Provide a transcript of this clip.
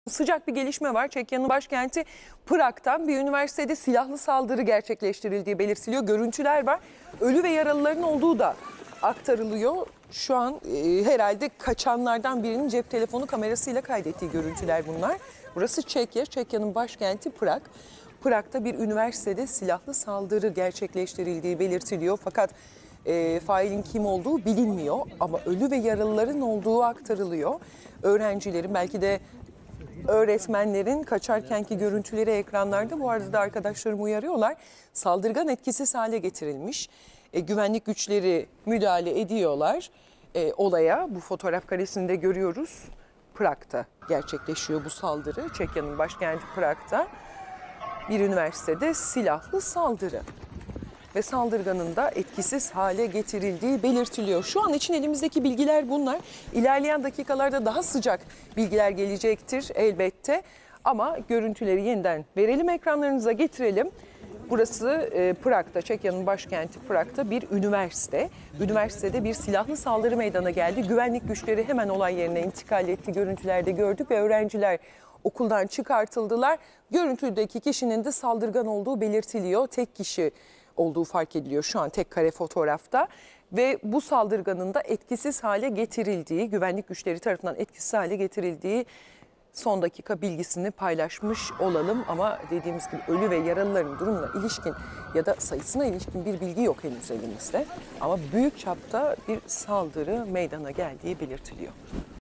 Sıcak bir gelişme var. Çekya'nın başkenti Prag'dan bir üniversitede silahlı saldırı gerçekleştirildiği belirtiliyor. Görüntüler var. Ölü ve yaralıların olduğu da aktarılıyor. Şu an herhalde kaçanlardan birinin cep telefonu kamerasıyla kaydettiği görüntüler bunlar. Burası Çekya. Çekya'nın başkenti Prag. Prag'da bir üniversitede silahlı saldırı gerçekleştirildiği belirtiliyor. Fakat failin kim olduğu bilinmiyor ama ölü ve yaralıların olduğu aktarılıyor. Öğrencilerin, belki de öğretmenlerin kaçarkenki görüntüleri ekranlarda. Bu arada da arkadaşlarım uyarıyorlar. Saldırgan etkisiz hale getirilmiş. Güvenlik güçleri müdahale ediyorlar olaya. Bu fotoğraf karesinde görüyoruz. Prag'da gerçekleşiyor bu saldırı. Çekya'nın başkenti Prag'da bir üniversitede silahlı saldırı. Ve saldırganın da etkisiz hale getirildiği belirtiliyor. Şu an için elimizdeki bilgiler bunlar. İlerleyen dakikalarda daha sıcak bilgiler gelecektir elbette. Ama görüntüleri yeniden verelim, ekranlarınıza getirelim. Burası Prag'da, Çekya'nın başkenti Prag'da bir üniversite. Üniversitede bir silahlı saldırı meydana geldi. Güvenlik güçleri hemen olay yerine intikal etti. Görüntülerde gördük ve öğrenciler okuldan çıkartıldılar. Görüntüdeki kişinin de saldırgan olduğu belirtiliyor. Tek kişi olduğu fark ediliyor şu an tek kare fotoğrafta ve bu saldırganın da etkisiz hale getirildiği, güvenlik güçleri tarafından etkisiz hale getirildiği son dakika bilgisini paylaşmış olalım. Ama dediğimiz gibi ölü ve yaralıların durumuna ilişkin ya da sayısına ilişkin bir bilgi yok henüz elimizde. Ama büyük çapta bir saldırı meydana geldiği belirtiliyor.